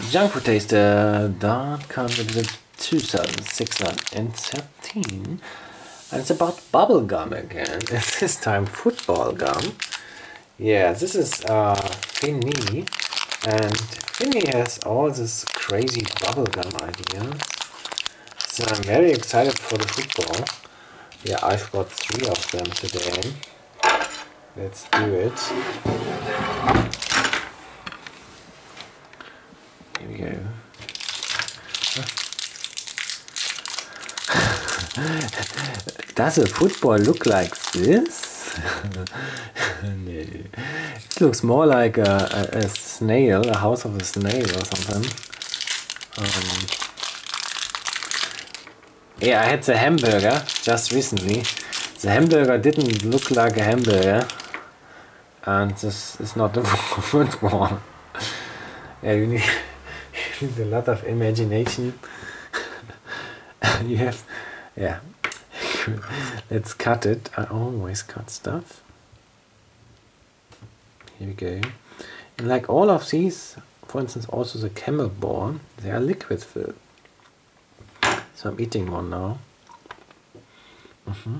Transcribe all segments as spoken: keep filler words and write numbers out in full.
Junk Food Taster dot com with two thousand six hundred thirteen, and it's about bubble gum again. It's this time football gum. Yeah, this is uh, Finny, and Finny has all this crazy bubble gum ideas. So I'm very excited for the football. Yeah, I've got three of them today. Let's do it. Here we go. Does a football look like this? No. It looks more like a, a, a snail, a house of a snail or something. Um, yeah, I had the hamburger just recently. The hamburger didn't look like a hamburger. And this is not the football. Yeah, you need, you need a lot of imagination. You have, yeah. Let's cut it. I always cut stuff. Here we go. And like all of these, for instance, also the camel ball, they are liquid filled. So I'm eating one now. Mm-hmm.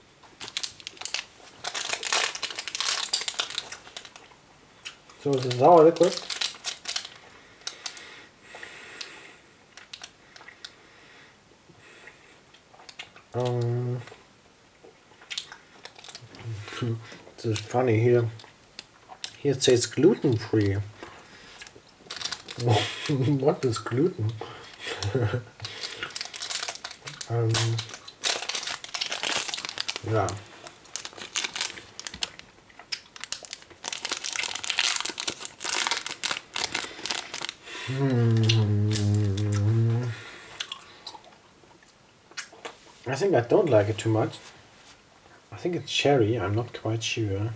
So the sour liquid. Um, this is funny here. Here it says gluten free. What is gluten? um, yeah. Hmm. I think I don't like it too much. I think it's cherry, I'm not quite sure.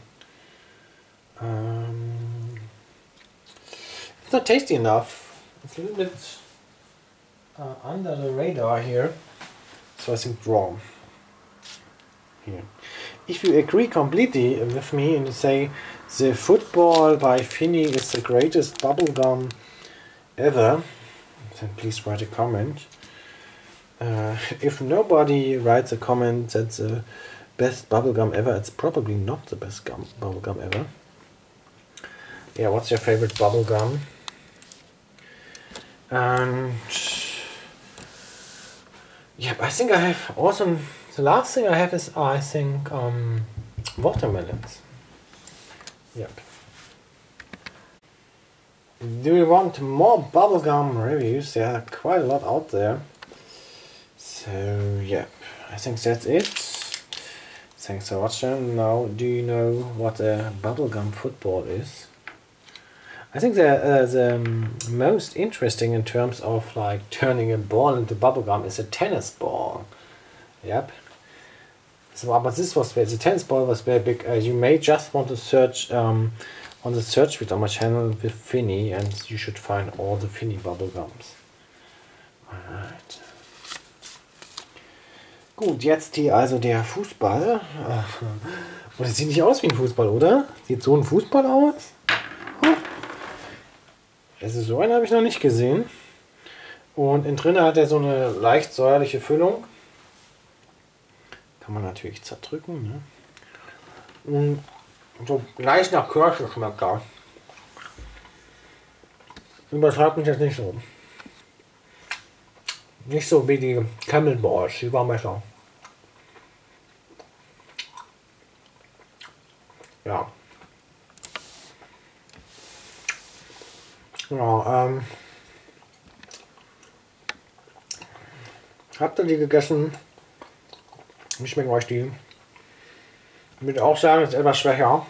Um, it's not tasty enough. It's a little bit uh, under the radar here. So I think wrong. Here. If you agree completely with me and say the football by Finny is the greatest bubblegum ever, then please write a comment. Uh, if nobody writes a comment that's the best bubblegum ever, it's probably not the best gum bubblegum ever. Yeah, what's your favorite bubblegum? And yeah, I think I have also, the last thing I have is I think um, watermelons. Yep. Do you want more bubblegum reviews? There are quite a lot out there. So yeah, I think that's it. Thanks for watching. Now, do you know what a bubblegum football is? I think the, uh, the um, most interesting in terms of like turning a ball into bubblegum is a tennis ball. Yep. So, but this was the tennis ball was very big. Uh, you may just want to search um, on the search feed on my channel with Finny, and you should find all the Finny bubblegums. Alright. Gut, jetzt hier also der Fußball. Und das sieht nicht aus wie ein Fußball, oder? Sieht so ein Fußball aus? Also so einen habe ich noch nicht gesehen. Und innen drin hat er so eine leicht säuerliche Füllung. Kann man natürlich zerdrücken. Ne? Und so leicht nach Kirsche schmeckt er. Übertreibt mich jetzt nicht so. Nicht so wie die Camel Balls, die waren besser. Ja. Ja, ähm. Habt ihr die gegessen? Wie schmecken euch die? Ich würde auch sagen, ist etwas schwächer.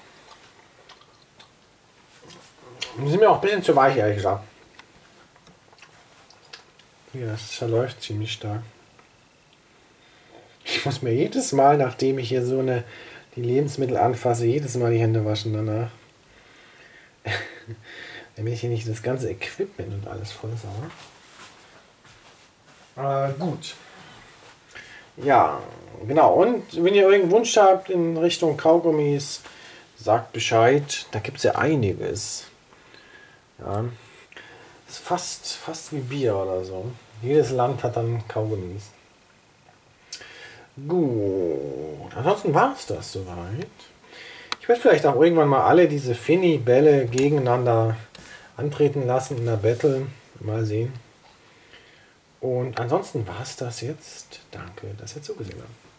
Die sind mir auch ein bisschen zu weich, ehrlich gesagt. Ja, das verläuft ziemlich stark. Ich muss mir jedes Mal, nachdem ich hier so eine die Lebensmittel anfasse, jedes Mal die Hände waschen danach. Damit ich hier nicht das ganze Equipment und alles voll sauge. Äh, gut. Ja, genau. Und wenn ihr irgendeinen Wunsch habt in Richtung Kaugummis, sagt Bescheid. Da gibt es ja einiges. Ja. ist fast, fast wie Bier oder so. Jedes Land hat dann Kaugummis. Gut, ansonsten war es das soweit. Ich werde vielleicht auch irgendwann mal alle diese Fini-Bälle gegeneinander antreten lassen in der Battle. Mal sehen. Und ansonsten war es das jetzt. Danke, dass ihr zugesehen habt.